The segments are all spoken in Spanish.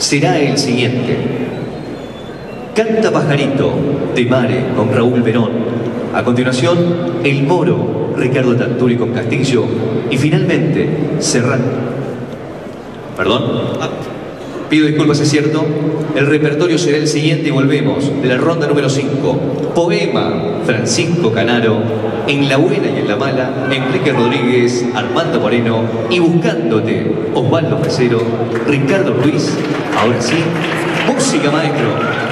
será el siguiente. Canta Pajarito, de Mare, con Raúl Verón. A continuación, El Moro, Ricardo Tanturi con Castillo. Y finalmente, cerrando. ¿Perdón? Pido disculpas, es cierto. El repertorio será el siguiente y volvemos de la ronda número 5. Poema, Francisco Canaro. En la buena y en la mala, Enrique Rodríguez, Armando Moreno. Y Buscándote, Osvaldo Fresero, Ricardo Ruiz. Ahora sí, música, maestro.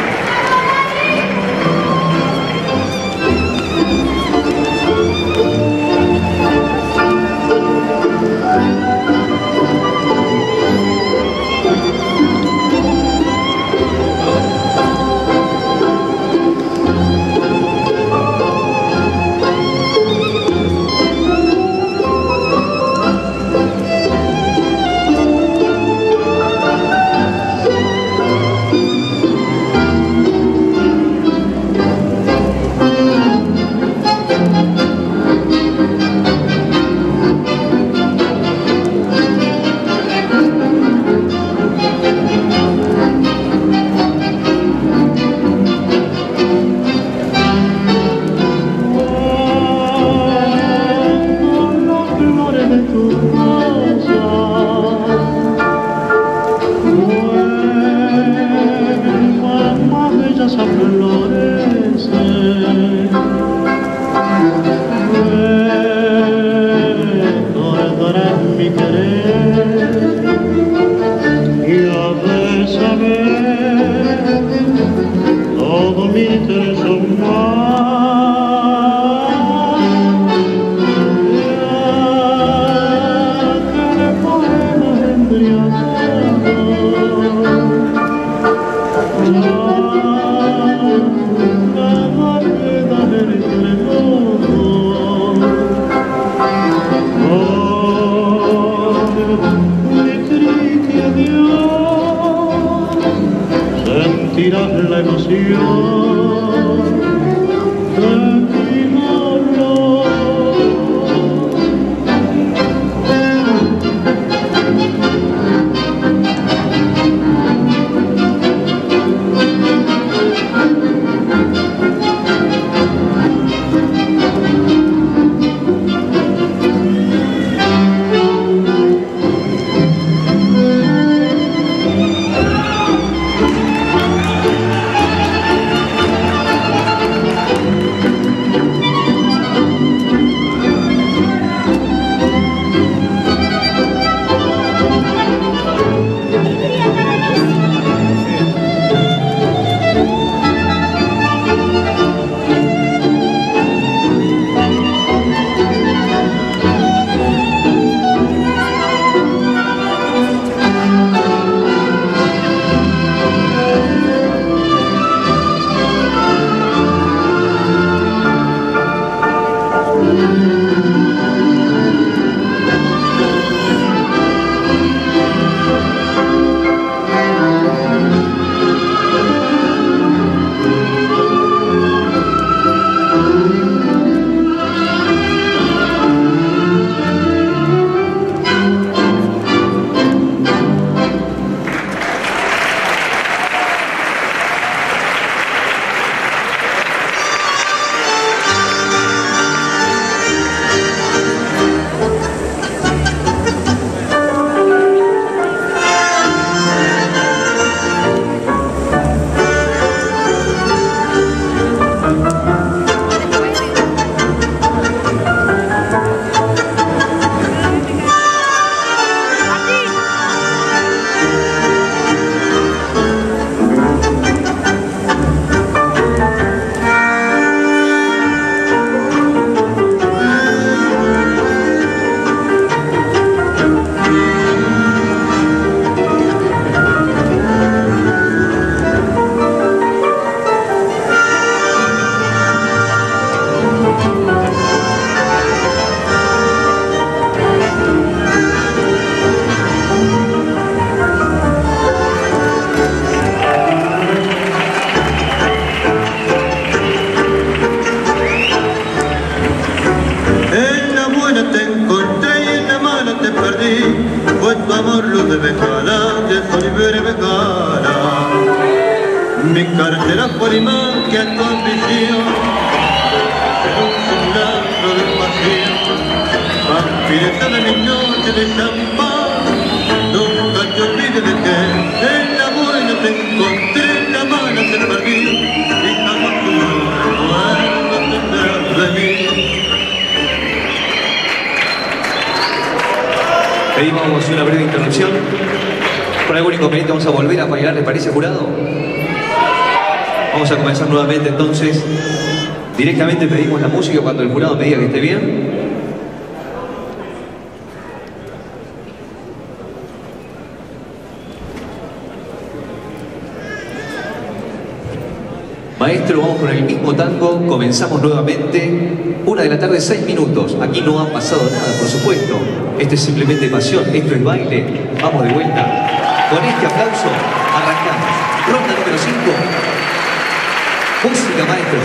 La emoción de mi dolor. cara. Mi cartera por imán que a tu ambición era un simulacro de pasión. Vampiresa de mis noches de champán, nunca te olvides de que en la buena te encontré, en la mala te perdí, y jamás tu recuerdo tendrás de mí. Pedimos una breve interrupción. Por algún inconveniente vamos a volver a bailar, ¿le parece, jurado? Vamos a comenzar nuevamente entonces. Directamente pedimos la música cuando el jurado me diga que esté bien. Maestro, vamos con el mismo tango, comenzamos nuevamente. 1 de la tarde, 6 minutos. Aquí no ha pasado nada, por supuesto. Esto es simplemente pasión, esto es baile. Vamos de vuelta. Con este aplauso arrancamos. Ronda número 5. Música, maestro.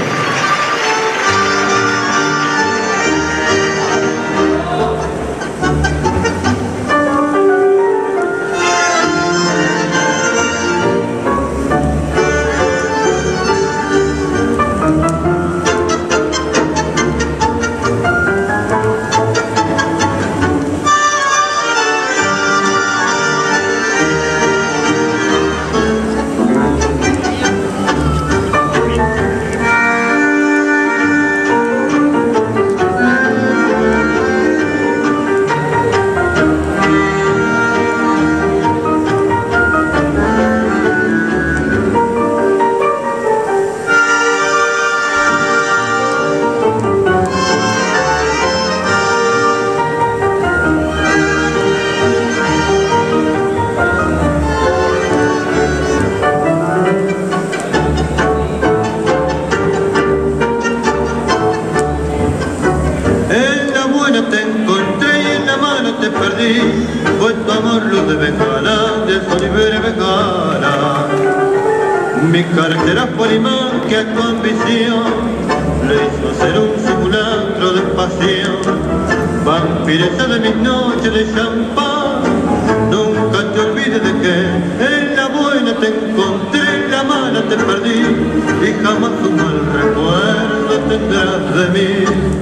Fue tu amor luz de bengala, de sol y bengala. Mi cartera fue el imán que a tu ambición le hizo ser un simulacro de pasión. Vampiresa de mis noches de champán, nunca te olvides de que en la buena te encontré, en la mala te perdí, y jamás un mal recuerdo tendrás de mí.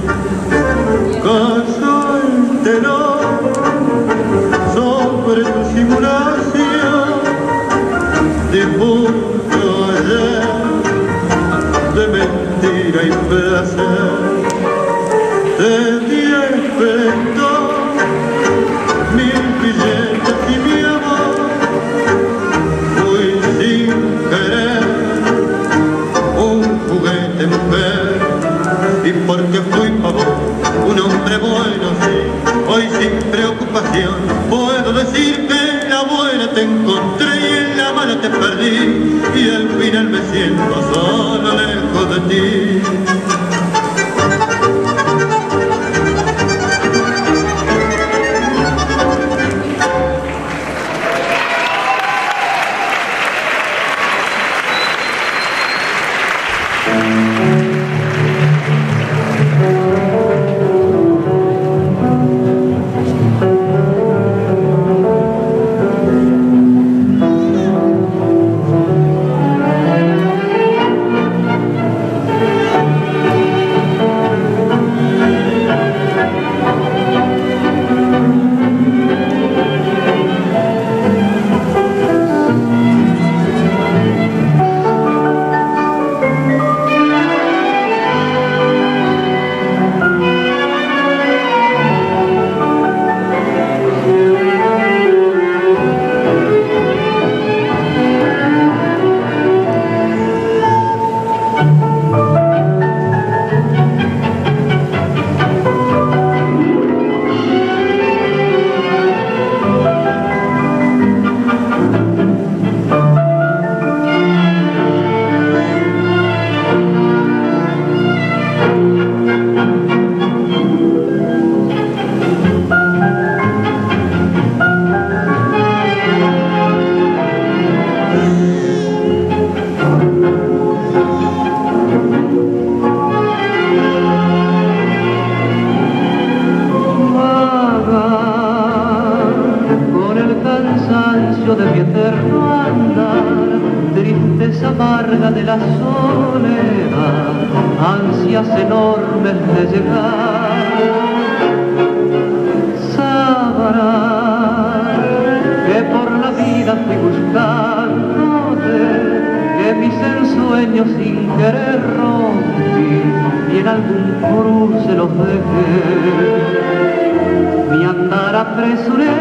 Cayó el telón sobre tu simulación, difunto ayer de mentira y placer. Te di esplendor, mil billetes y mi amor, fui sin querer un juguete mujer, y porque fui pavón, un hombre bueno, sí, hoy sin preocupación puedo decir que en la buena te encontré y en la mala te perdí, y al final me siento solo lejos de ti. amarga de la soledad, ansias enormes de llegar. Sabrás que por la vida fui buscándote, que mis ensueños sin querer rompí y en algún cruce los dejé. Mi andar apresuré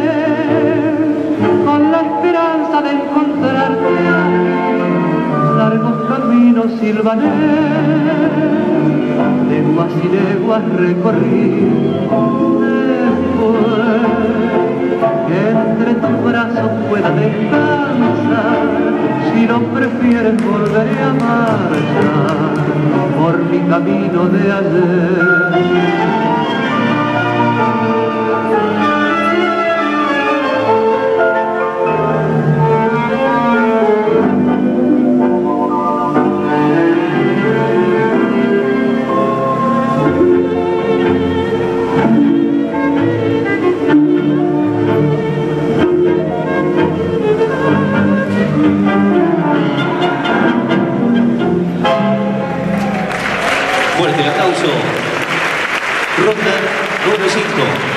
con la esperanza de encontrarte aquí, largos caminos silbané, leguas y leguas recorrí. Después que entre tus brazos pueda descansar, si no prefieres volveré a marchar por mi camino de ayer. Fuerte el aplauso. Ronda número 5.